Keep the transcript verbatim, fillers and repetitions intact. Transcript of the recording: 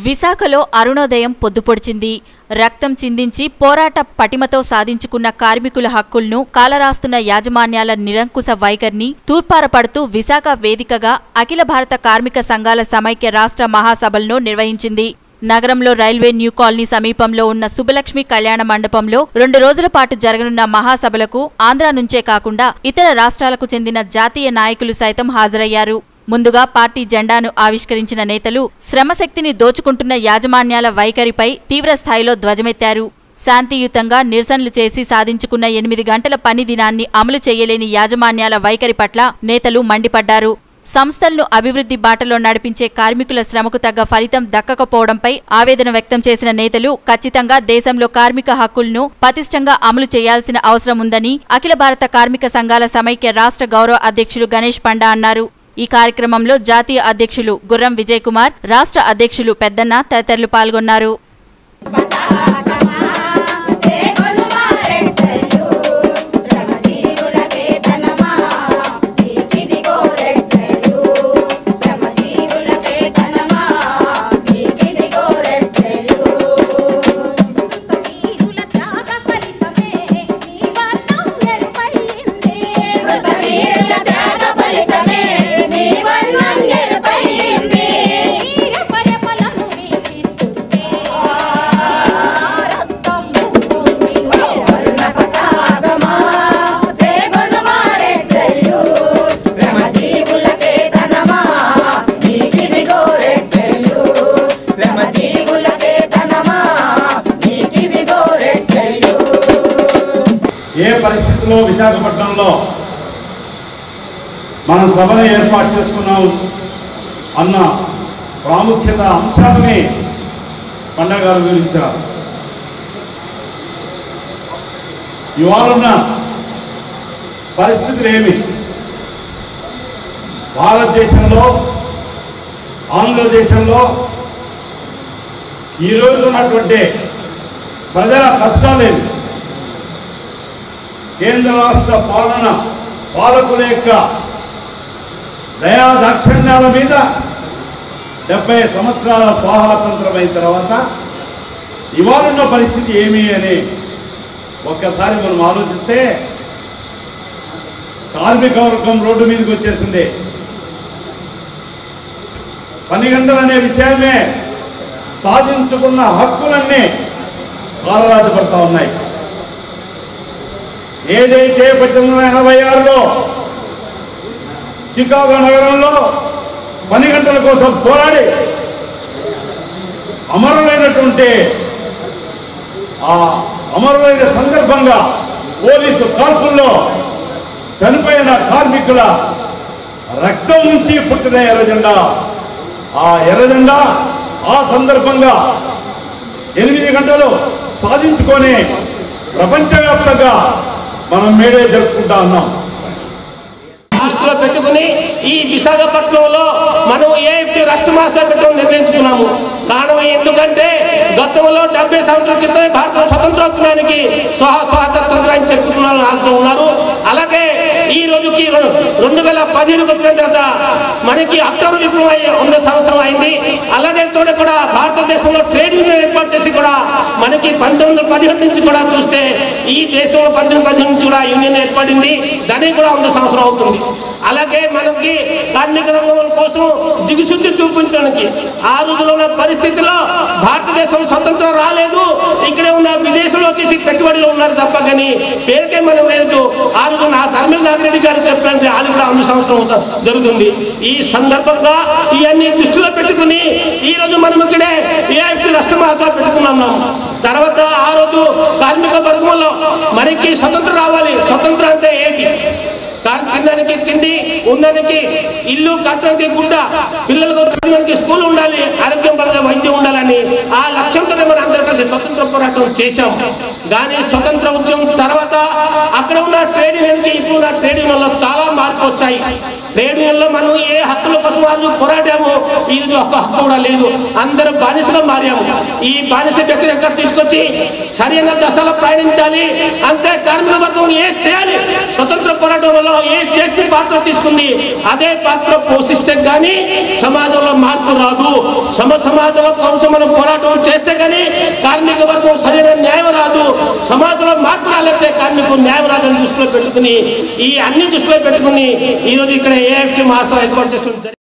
విశాఖలో అరుణోదయం పొద్దుపొడిచింది. రక్తం చిందించి పోరాట పటిమతో సాధించుకున్న కార్మికుల హక్కులను కాలరాస్తున్న యాజమాన్యాల నిరంకుశ వైఖరిని తూర్పారపడుతూ విశాఖ వేదికగా అఖిల భారత కార్మిక సంఘాల సమైక్య రాష్ట్ర మహాసభలను నిర్వహించింది. నగరంలో రైల్వే న్యూ కాలనీ సమీపంలో ఉన్న సుబ్బలక్ష్మి కళ్యాణ మండపంలో రెండు రోజుల పాటు జరగనున్న మహాసభలకు ఆంధ్ర నుంచే కాకుండా ఇతర రాష్ట్రాలకు చెందిన జాతీయ నాయకులు సైతం హాజరయ్యారు. ముందుగా పార్టీ జెండాను ఆవిష్కరించిన నేతలు శ్రమశక్తిని దోచుకుంటున్న యాజమాన్యాల వైఖరిపై తీవ్రస్థాయిలో ధ్వజమెత్తారు. శాంతియుతంగా నిరసనలు చేసి సాధించుకున్న ఎనిమిది గంటల పని దినాన్ని అమలు చేయలేని యాజమాన్యాల వైఖరి పట్ల నేతలు మండిపడ్డారు. సంస్థలను అభివృద్ధి బాటలో నడిపించే కార్మికుల శ్రమకు తగ్గ ఫలితం దక్కకపోవడంపై ఆవేదన వ్యక్తం చేసిన నేతలు ఖచ్చితంగా దేశంలో కార్మిక హక్కులను పటిష్టంగా అమలు చేయాల్సిన అవసరం ఉందని అఖిల భారత కార్మిక సంఘాల సమైక్య రాష్ట్ర గౌరవ అధ్యక్షులు గణేష్ పండా అన్నారు. ఈ కార్యక్రమంలో జాతీయ అధ్యక్షులు గుర్రం విజయ్ కుమార్, రాష్ట్ర అధ్యక్షులు పెద్దన్న తదితరులు పాల్గొన్నారు. ఏ పరిస్థితుల్లో విశాఖపట్నంలో మనం సభను ఏర్పాటు చేసుకున్నాం అన్న ప్రాముఖ్యత అంశాలని పండా గారు వివరించారు. ఇవాళన్న పరిస్థితులు ఏమి, భారతదేశంలో ఆంధ్రదేశంలో ఈరోజు ఉన్నటువంటి ప్రజల కష్టాలేమి, కేంద్ర రాష్ట్ర పాలన పాలకుల యొక్క దయా దాక్షిణ్యాల మీద డెబ్బై సంవత్సరాల స్వాతంత్రమైన తర్వాత ఇవాళన్న పరిస్థితి ఏమి అని ఒక్కసారి మనం ఆలోచిస్తే కార్మిక వర్గం రోడ్డు మీదకి వచ్చేసింది. పని గంటలు అనే విషయమే సాధించుకున్న హక్కులన్నీ కాలరాజు పడతా ఉన్నాయి. ఏదైతే పద్దెనిమిది వందల ఎనభై ఆరులో చికాగో నగరంలో పని గంటల కోసం పోరాడి అమరులైనటువంటి ఆ అమరులైన సందర్భంగా పోలీసు కాల్పుల్లో చనిపోయిన కార్మికుల రక్తం నుంచి పుట్టిన ఎర్రజెండా, ఆ ఎర్రజెండా ఆ సందర్భంగా ఎనిమిది గంటలు సాధించుకొని ప్రపంచవ్యాప్తంగా మనం మేడే జరుపుకుంటా ఉన్నాం. దృష్టిలో పెట్టుకుని ఈ విశాఖపట్నంలో మనం ఏఎఫ్టీ రాష్ట్ర మహాసభ పెట్టడం నిర్ణయించుకున్నాము. కారణం ఎందుకంటే గతంలో డెబ్బై సంవత్సరాల క్రితమే భారత స్వతంత్రోత్సవానికి స్వహ స్వాతంత్రాన్ని చెప్పుకున్న ఉన్నారు. అలాగే ఈ రోజుకి రెండు వేల పదిహేనుకి వచ్చిన తర్వాత మనకి అక్టోబర్ విప్లవం వంద సంవత్సరం అయింది. అలాగే కూడా భారతదేశంలో ట్రేడ్ యూనియన్ ఏర్పాటు చేసి కూడా మనకి పంతొమ్మిది వందల పదిహేడు నుంచి కూడా చూస్తే ఈ దేశంలో పంతొమ్మిది పదిహేను నుంచి కూడా యూనియన్ ఏర్పడింది. దానికి కూడా వంద సంవత్సరం అవుతుంది. అలాగే మనకి కార్మిక రంగం కోసం దిగుశుద్ధి చూపించడానికి ఆ రోజులో ఉన్న పరిస్థితిలో భారతదేశం స్వతంత్రం రాలేదు. ఇక్కడే ఉన్న విదేశంలో వచ్చేసి పెట్టుబడిలో ఉన్నారు తప్ప కానీ పేరుకే మనం లేదు. ఆ రోజు నా ధర్మేంద్ర నాగిరెడ్డి గారు చెప్పాను, అది కూడా వంద సంవత్సరం జరుగుతుంది. ఈ సందర్భంగా ఇవన్నీ దృష్టిలో పెట్టుకుని ఈ రోజు మనం ఇక్కడే ఏఐపీ రాష్ట్ర మహాసభ పెట్టుకున్నాం. తర్వాత ఆ రోజు కార్మిక వర్గంలో మనకి స్వతంత్రం రావాలి. స్వతంత్రం అంటే ఏంటి? తినడానికి తిండి, ఉండడానికి ఇల్లు, కట్టడానికి గుడ్డ, పిల్లలకు స్కూల్ ఉండాలి, ఆరోగ్యం పరంగా వైద్యం ఉండాలని ఆ లక్ష్యంతోనే మనం అందరూ కలిసి స్వతంత్ర పోరాటం చేశాం. కానీ స్వతంత్ర ఉద్యమం తర్వాత అక్కడ ఉన్న ట్రేడ్ యూనియన్కి ఇప్పుడు ఉన్న ట్రేడ్ యూనియన్లో చాలా మార్పు వచ్చాయి. ట్రేడ్ యూనియన్లో మనం ఏ హక్కుల కోసం వాళ్ళు పోరాడాము ఈ రోజు ఒక్క హక్కు కూడా లేదు. అందరూ బానిసగా మారాము. ఈ బానిస వ్యతిరేకత తీసుకొచ్చి సరైన దశలో ప్రయాణించాలి. అంతే కార్మిక వర్గం ఏ చేయాలి, స్వతంత్ర పోరాటంలో ఏ చేసిన పాత్ర తీసుకుంది అదే పాత్ర పోషిస్తే గానీ సమాజంలో మార్పు రాదు. సమ సమాజంలో కోసం మనం పోరాటం చేస్తే గానీ కార్మిక వర్గం సరైన న్యాయం రాదు. సమాజంలో మార్పు రాలేకపోతే కార్మికులు న్యాయం రాదని దృష్టిలో పెట్టుకుని ఈ అన్ని దృష్టిలో పెట్టుకుని ఈ రోజు ఇక్కడ ఏఎఫ్టీ మహాసభ ఏర్పాటు చేస్తుంది.